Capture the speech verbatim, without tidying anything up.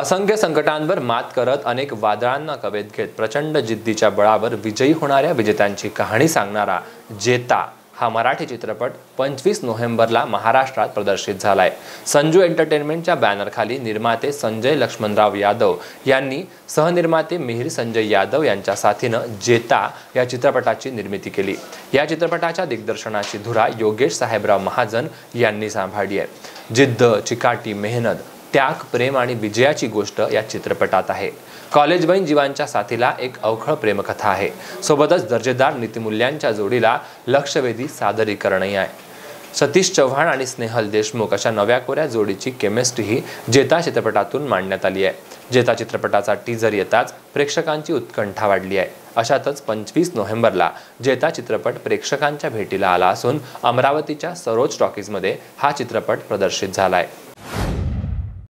असंख्य संकटांवर मात करत अनेक वादळांना कवेत घेत प्रचंड जिद्दीच्या बळावर विजयी होणाऱ्या विजेत्यांची कहाणी सांगणारा जेता हा मराठी चित्रपट पंचवीस नोव्हेंबरला महाराष्ट्रात प्रदर्शित झालाय। संजू एंटरटेनमेंटच्या बॅनरखाली निर्माते संजय लक्ष्मणराव यादव यांनी सहनिर्माते मिहिर संजय यादव यांच्या साथीनं जेता या चित्रपटाची निर्मिती केली। या चित्रपटाच्या दिग्दर्शनाची धुरा योगेश साहेबराव महाजन यांनी सांभाळली आहे। जिद्द, चिकाटी, मेहनत, त्याग, प्रेम आणि विजयाची गोष्ट या चित्रपटात आहे। कॉलेजवयीन जीवांच्या साथीला एक अवखळ प्रेमकथा आहे। सोबतच दर्जेदार नीतिमूल्यांच्या जोडीला लक्षवेधी सादरीकरणही आहे। सतीश चव्हाण आणि स्नेहल देशमुख अशा नव्या कोऱ्या जोडीची केमिस्ट्रीही जेता चित्रपटातून मांडण्यात आली आहे। जेता चित्रपटाचा टीजर येताच प्रेक्षकांची उत्कंठा वाढली आहे। अशातच पंचवीस नोव्हेंबरला जेता चित्रपट प्रेक्षकांच्या भेटीला आला असून अमरावतीच्या सरोज टॉकीजमध्ये हा चित्रपट प्रदर्शित झाला आहे।